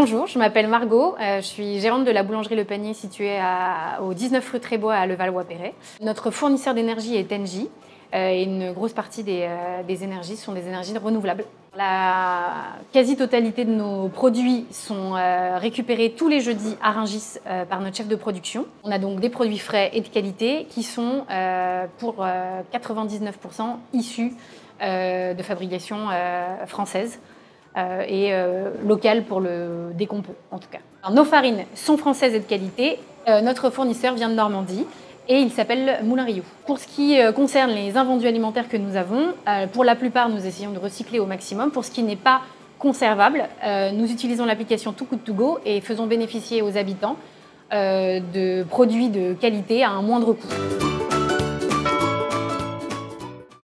Bonjour, je m'appelle Margot, je suis gérante de la boulangerie Le Panier située au 19 rue Trébois à Levallois-Perret. Notre fournisseur d'énergie est Engie et une grosse partie des énergies sont des énergies renouvelables. La quasi-totalité de nos produits sont récupérés tous les jeudis à Rungis par notre chef de production. On a donc des produits frais et de qualité qui sont pour 99% issus de fabrication française. Et locale pour le décompôt en tout cas. Alors, nos farines sont françaises et de qualité. Notre fournisseur vient de Normandie et il s'appelle Moulin Rioux. Pour ce qui concerne les invendus alimentaires que nous avons, pour la plupart nous essayons de recycler au maximum. Pour ce qui n'est pas conservable, nous utilisons l'application Too Good To Go et faisons bénéficier aux habitants de produits de qualité à un moindre coût.